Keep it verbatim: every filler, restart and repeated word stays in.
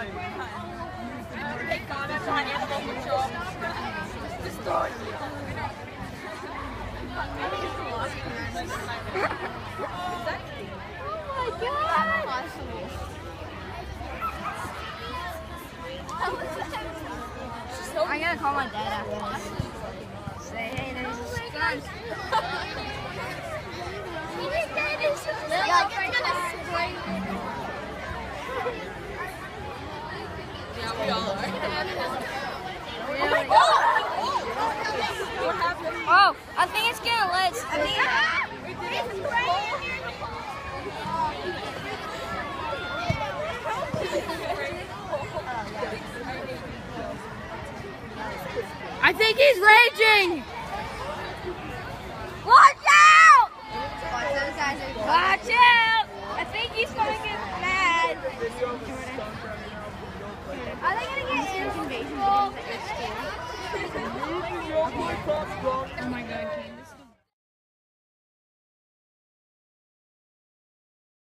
Take comments on animal control. Destroy you. Oh my god! I'm gonna call my dad after this. Say, hey, there's a skunk. Yeah, I'm gonna spray. Yeah, we all are. Really? What happened? Oh, I think it's gonna let us. I think. I think he's raging! Watch out! Watch out! I think he's gonna get mad. Are they gonna get animal control? Oh my god, King.